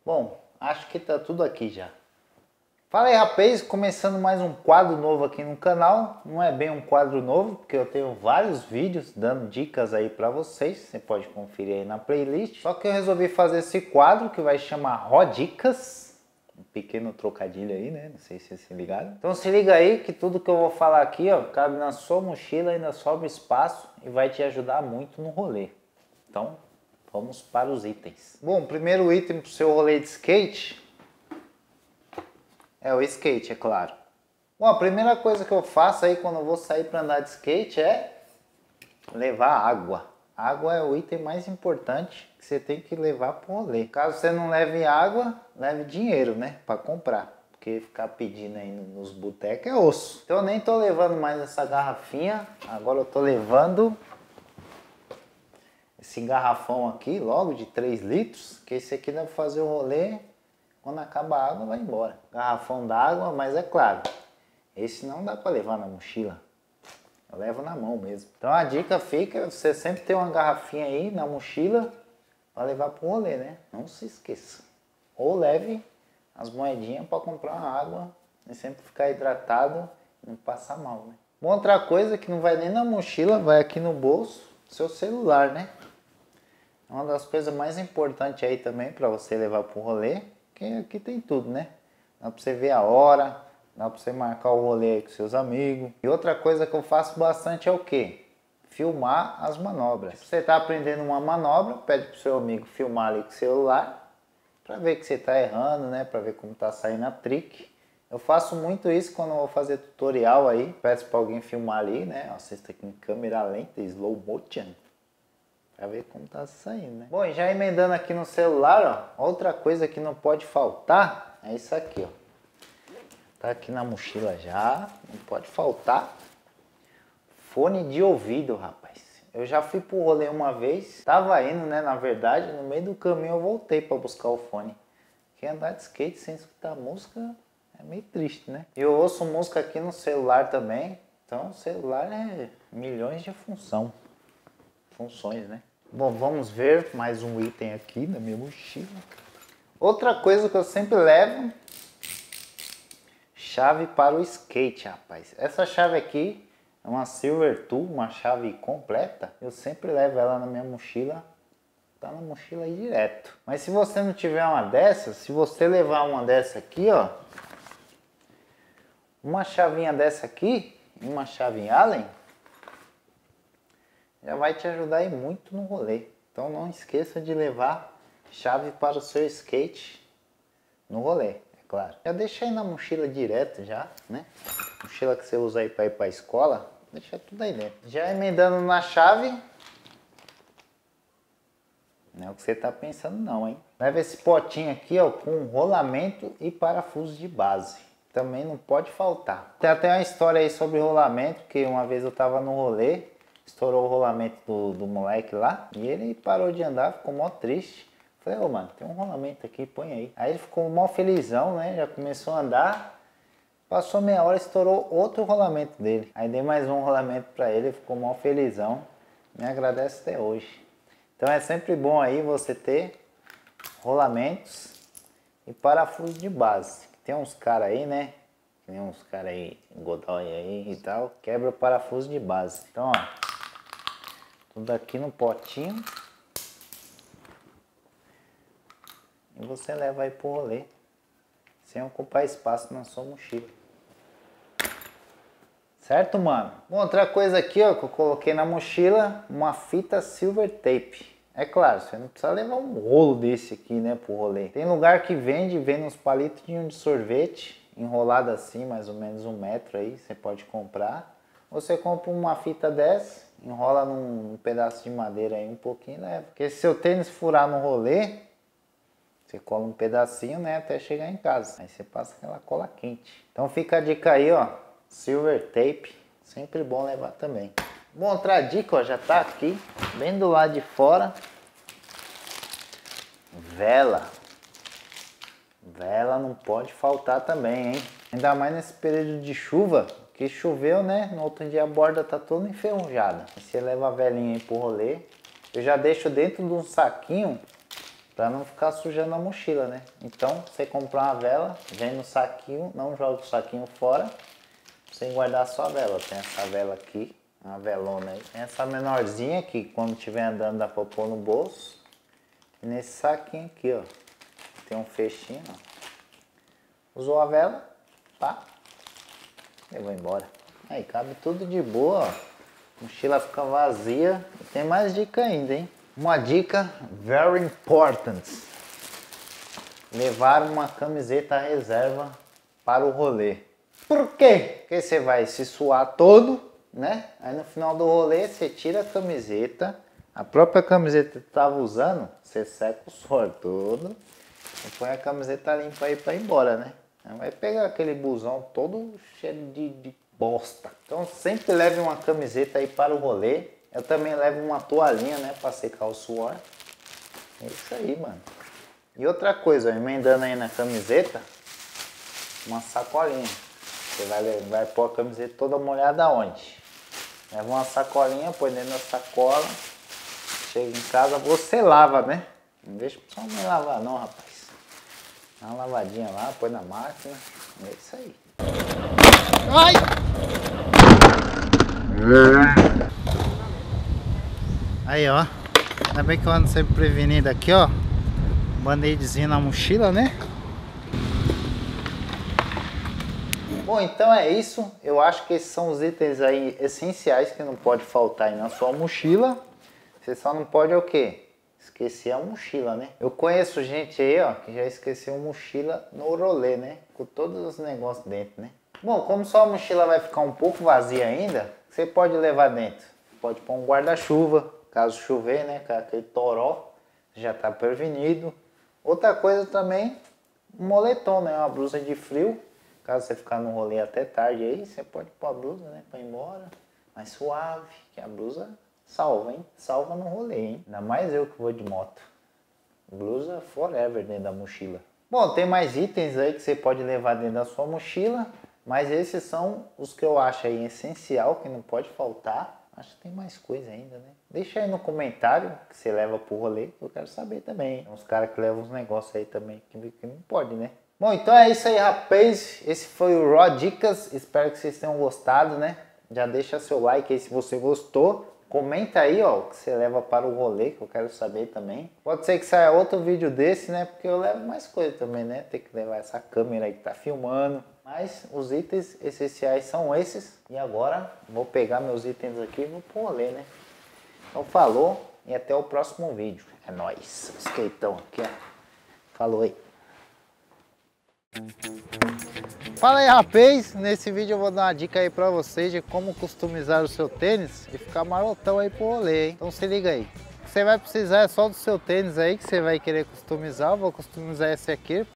Bom, acho que tá tudo aqui já. Fala aí, rapaz, começando mais um quadro novo aqui no canal. Não é bem um quadro novo, porque eu tenho vários vídeos dando dicas aí pra vocês. Você pode conferir aí na playlist. Só que eu resolvi fazer esse quadro que vai chamar Rodicas. Um pequeno trocadilho aí, né? Não sei se vocês se ligaram. Então se liga aí que tudo que eu vou falar aqui, ó, cabe na sua mochila, ainda sobra espaço e vai te ajudar muito no rolê. Então, vamos para os itens. Bom, o primeiro item para o seu rolê de skate é o skate, é claro. Bom, a primeira coisa que eu faço aí quando eu vou sair para andar de skate é levar água. Água é o item mais importante que você tem que levar para o rolê. Caso você não leve água, leve dinheiro, né? Para comprar. Porque ficar pedindo aí nos botecos é osso. Então eu nem tô levando mais essa garrafinha. Agora eu tô levando esse garrafão aqui, logo de 3 litros. Que esse aqui dá para fazer o rolê. Quando acaba a água, vai embora. Garrafão d'água, mas é claro, esse não dá para levar na mochila. Eu levo na mão mesmo. Então a dica fica, você sempre ter uma garrafinha aí na mochila para levar para o rolê, né? Não se esqueça. Ou leve as moedinhas para comprar uma água e sempre ficar hidratado e não passar mal, né? Uma outra coisa que não vai nem na mochila, vai aqui no bolso, seu celular, né? É uma das coisas mais importantes aí também para você levar para o rolê, que aqui tem tudo, né? Dá para você ver a hora, dá para você marcar o rolê aí com seus amigos. E outra coisa que eu faço bastante é o quê? Filmar as manobras. Se você está aprendendo uma manobra, pede pro seu amigo filmar ali com o celular, para ver que você está errando, né? Para ver como está saindo a trick. Eu faço muito isso quando eu vou fazer tutorial aí, peço para alguém filmar ali, né? Ó, vocês estão aqui em câmera lenta, slow motion, para ver como tá saindo, né? Bom, e já emendando aqui no celular, ó, outra coisa que não pode faltar é isso aqui, ó. Tá aqui na mochila já, não pode faltar fone de ouvido, rapaz. Eu já fui pro rolê uma vez, tava indo, né, na verdade, no meio do caminho eu voltei para buscar o fone. Porque andar de skate sem escutar música é meio triste, né? E eu ouço música aqui no celular também, então o celular é milhões de funções, né? Bom, vamos ver mais um item aqui na minha mochila. Outra coisa que eu sempre levo, chave para o skate, rapaz. Essa chave aqui é uma Silver Tool, uma chave completa. Eu sempre levo ela na minha mochila, tá na mochila aí direto. Mas se você não tiver uma dessas, se você levar uma dessa aqui, ó, uma chavinha dessa aqui e uma chave Allen, já vai te ajudar aí muito no rolê. Então não esqueça de levar chave para o seu skate no rolê, é claro. Já deixa aí na mochila direto já, né? Mochila que você usa aí para ir para a escola, deixa tudo aí dentro. Já emendando na chave, não é o que você tá pensando não, hein? Leva esse potinho aqui, ó, com rolamento e parafuso de base. Também não pode faltar. Tem até uma história aí sobre rolamento, que uma vez eu tava no rolê, estourou o rolamento do moleque lá e ele parou de andar, ficou mó triste. Falei, ô mano, tem um rolamento aqui, põe aí. Aí ele ficou mó felizão, né? Já começou a andar. Passou meia hora, estourou outro rolamento dele. Aí dei mais um rolamento pra ele, ficou mó felizão. Me agradece até hoje. Então é sempre bom aí você ter rolamentos e parafuso de base. Tem uns caras aí, né? Tem uns caras aí, Godoy aí e tal, quebra o parafuso de base. Então, ó, tudo aqui no potinho. E você leva aí pro rolê, sem ocupar espaço na sua mochila. Certo, mano? Bom, outra coisa aqui, ó, que eu coloquei na mochila, uma fita silver tape. É claro, você não precisa levar um rolo desse aqui, né, pro rolê. Tem lugar que vende uns palitinhos de sorvete, enrolado assim, mais ou menos 1 metro aí, você pode comprar. Você compra uma fita dessa, enrola num pedaço de madeira aí um pouquinho e leva. Porque se seu tênis furar no rolê, você cola um pedacinho, né, até chegar em casa. Aí você passa aquela cola quente. Então fica a dica aí, ó, silver tape, sempre bom levar também. Bom, outra dica, ó, já tá aqui, bem do lado de fora. Vela. Vela não pode faltar também, hein? Ainda mais nesse período de chuva, que choveu, né? No outro dia a borda tá toda enferrujada. Você leva a velinha aí pro rolê. Eu já deixo dentro de um saquinho Pra não ficar sujando a mochila, né? Então, você comprar uma vela, vem no saquinho, não joga o saquinho fora, pra você guardar a sua vela. Tem essa vela aqui, uma velona aí. Tem essa menorzinha que quando estiver andando dá pra pôr no bolso. E nesse saquinho aqui, ó, tem um fechinho, ó. Usou a vela, pá, eu vou embora. Aí cabe tudo de boa, ó. Mochila fica vazia. E tem mais dica ainda, hein? Uma dica very important. Levar uma camiseta reserva para o rolê. Por quê? Porque você vai se suar todo, né? Aí no final do rolê você tira a camiseta. A própria camiseta que estava usando, você seca o suor todo. E põe a camiseta limpa aí para ir embora, né? Aí vai pegar aquele busão todo cheio de bosta. Então sempre leve uma camiseta aí para o rolê. Eu também levo uma toalhinha, né, para secar o suor. É isso aí, mano. E outra coisa, ó, emendando aí na camiseta, uma sacolinha. Você vai pôr a camiseta toda molhada aonde? Leva uma sacolinha, põe dentro da sacola. Chega em casa, você lava, né? Não deixa só mãe lavar não, rapaz. Dá uma lavadinha lá, põe na máquina. É isso aí. Ai! Aí, ó, ainda bem que eu ando sempre prevenido aqui, ó. Band-aidzinho na mochila, né? Bom, então é isso. Eu acho que esses são os itens aí essenciais que não pode faltar aí na sua mochila. Você só não pode o quê? Esquecer a mochila, né? Eu conheço gente aí, ó, que já esqueceu a mochila no rolê, né? Com todos os negócios dentro, né? Bom, como sua mochila vai ficar um pouco vazia ainda, você pode levar dentro. Pode pôr um guarda-chuva. Caso chover, né, com aquele toró, já tá prevenido. Outra coisa também, um moletom, né, uma blusa de frio. Caso você ficar no rolê até tarde aí, você pode pôr a blusa, né, pra ir embora. Mais suave, que a blusa salva, hein? Salva no rolê, hein? Ainda mais eu que vou de moto. Blusa forever dentro da mochila. Bom, tem mais itens aí que você pode levar dentro da sua mochila, mas esses são os que eu acho aí essencial, que não pode faltar. Acho que tem mais coisa ainda, né? Deixa aí no comentário que você leva pro rolê, eu quero saber também. Tem uns caras que levam uns negócios aí também que não pode, né? Bom, então é isso aí, rapaz. Esse foi o Raw Dicas. Espero que vocês tenham gostado, né? Já deixa seu like aí se você gostou. Comenta aí, ó, o que você leva para o rolê, que eu quero saber também. Pode ser que saia outro vídeo desse, né? Porque eu levo mais coisa também, né? Tem que levar essa câmera aí que tá filmando. Mas os itens essenciais são esses. E agora vou pegar meus itens aqui e vou pro rolê, né? Então falou e até o próximo vídeo. É nóis. Skateão aqui, ó. Falou aí. Fala aí, rapaz. Nesse vídeo eu vou dar uma dica aí pra vocês de como customizar o seu tênis e ficar marotão aí pro rolê, hein? Então se liga aí. O que você vai precisar é só do seu tênis aí que você vai querer customizar. Eu vou customizar esse aqui